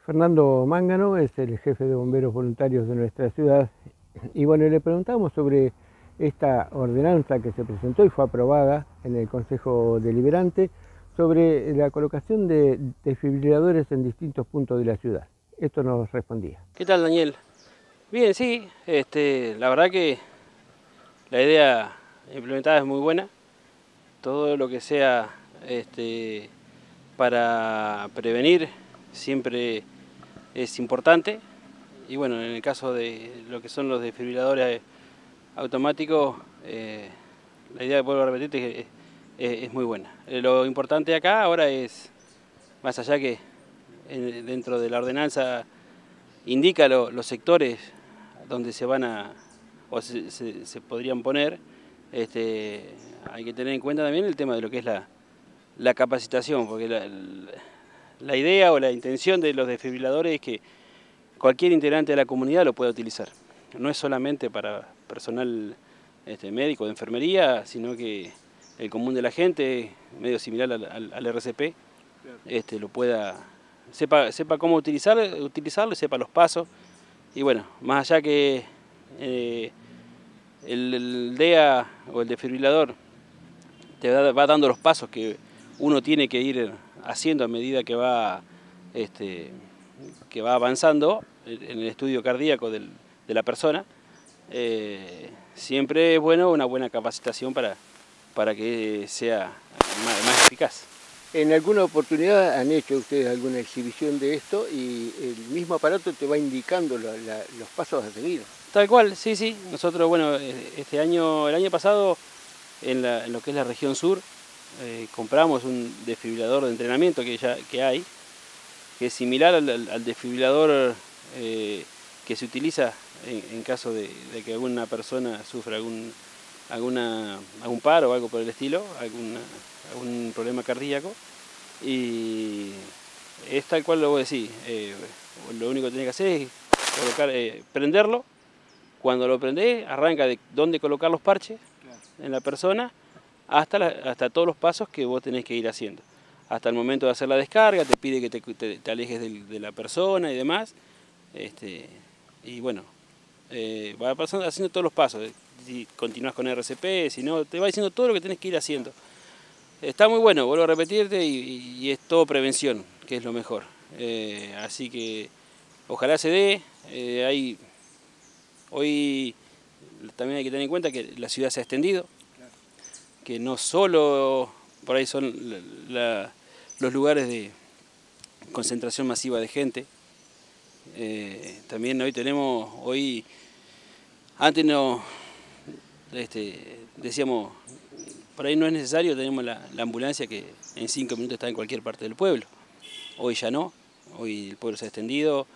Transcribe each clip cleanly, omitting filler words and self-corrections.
Fernando Mángano es el jefe de bomberos voluntarios de nuestra ciudad y bueno, le preguntamos sobre esta ordenanza que se presentó y fue aprobada en el Consejo Deliberante sobre la colocación de desfibriladores en distintos puntos de la ciudad. Esto nos respondía. ¿Qué tal, Daniel? Bien, sí, la verdad que la idea implementada es muy buena. Todo lo que sea para prevenir siempre es importante. Y bueno, en el caso de lo que son los desfibriladores automáticos, la idea, vuelvo a repetirte, es muy buena. Lo importante acá ahora es, más allá que dentro de la ordenanza indica los sectores donde se van a, o se podrían poner, hay que tener en cuenta también el tema de lo que es la capacitación, porque la idea o la intención de los desfibriladores es que cualquier integrante de la comunidad lo pueda utilizar. No es solamente para personal médico de enfermería, sino que el común de la gente, medio similar al RCP, lo pueda, sepa cómo utilizarlo y sepa los pasos. Y bueno, más allá que el DEA o el desfibrilador te va dando los pasos que uno tiene que ir haciendo a medida que va avanzando en el estudio cardíaco de la persona, siempre es bueno una buena capacitación para que sea más eficaz. En alguna oportunidad han hecho ustedes alguna exhibición de esto y el mismo aparato te va indicando los pasos a seguir. Tal cual, sí, sí. Nosotros, bueno, el año pasado, en lo que es la región sur, compramos un desfibrilador de entrenamiento que hay, que es similar al desfibrilador que se utiliza en caso de que alguna persona sufra algún paro o algo por el estilo, algún problema cardíaco. Y es tal cual lo voy a decir, lo único que tenés que hacer es colocar, prenderlo. Cuando lo prendés, arranca de dónde colocar los parches en la persona hasta todos los pasos que vos tenés que ir haciendo. Hasta el momento de hacer la descarga, te pide que te alejes de la persona y demás. Y bueno, va haciendo todos los pasos. Si continúas con RCP, si no, te va diciendo todo lo que tenés que ir haciendo. Está muy bueno, vuelvo a repetirte, y es todo prevención, que es lo mejor. Así que ojalá se dé. Hoy también hay que tener en cuenta que la ciudad se ha extendido, que no solo por ahí son los lugares de concentración masiva de gente. También antes no, decíamos, por ahí no es necesario, tenemos la ambulancia que en 5 minutos está en cualquier parte del pueblo. Hoy ya no, hoy el pueblo se ha extendido.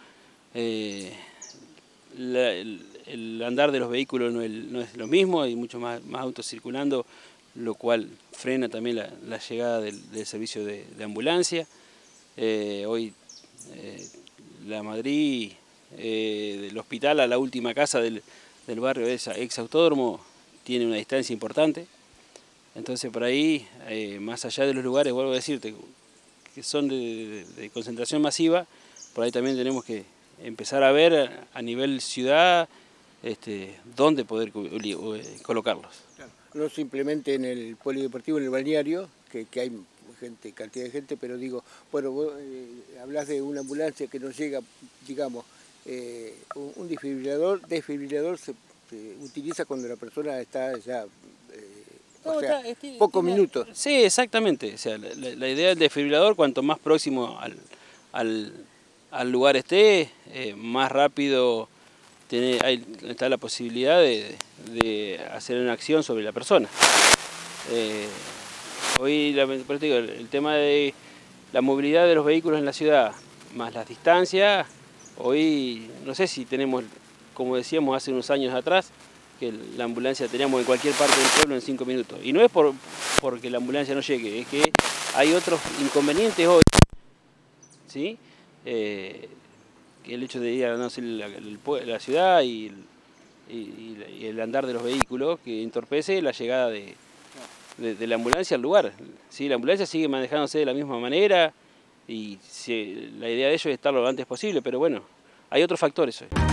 El andar de los vehículos no es lo mismo, hay mucho más autos circulando, lo cual frena también la llegada del servicio de ambulancia. Hoy la Madrid, del hospital a la última casa del barrio ex autódromo, tiene una distancia importante. Entonces por ahí, más allá de los lugares, vuelvo a decirte, que son de concentración masiva, por ahí también tenemos que empezar a ver a nivel ciudad dónde poder colocarlos. Claro. No simplemente en el polideportivo, en el balneario, que hay cantidad de gente, pero digo, bueno, vos hablás de una ambulancia que no llega, digamos, un desfibrilador se utiliza cuando la persona está ya, pocos minutos. Sí, exactamente. O sea, la idea del desfibrilador, cuanto más próximo al lugar esté, más rápido está la posibilidad de hacer una acción sobre la persona. Hoy, por eso digo, el tema de la movilidad de los vehículos en la ciudad, más las distancias, hoy no sé si tenemos, como decíamos hace unos años atrás, que la ambulancia teníamos en cualquier parte del pueblo en 5 minutos. Y no es porque la ambulancia no llegue, es que hay otros inconvenientes hoy, ¿sí? Que el hecho de ir a la ciudad y el andar de los vehículos, que entorpece la llegada de la ambulancia al lugar. ¿Sí? La ambulancia sigue manejándose de la misma manera y la idea de ellos es estar lo antes posible, pero bueno, hay otros factores hoy.